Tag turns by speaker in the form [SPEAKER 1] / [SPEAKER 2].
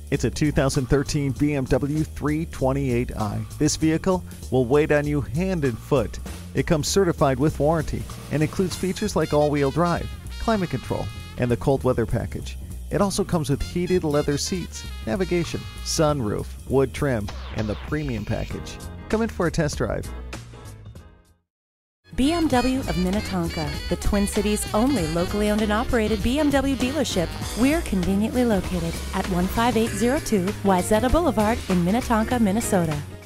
[SPEAKER 1] It's a 2013 BMW 328i. This vehicle will wait on you hand and foot. It comes certified with warranty and includes features like all-wheel drive, climate control, and the cold weather package. It also comes with heated leather seats, navigation, sunroof, wood trim, and the premium package. Come in for a test drive.
[SPEAKER 2] BMW of Minnetonka, the Twin Cities' only locally owned and operated BMW dealership. We're conveniently located at 15802 Wayzata Boulevard in Minnetonka, Minnesota.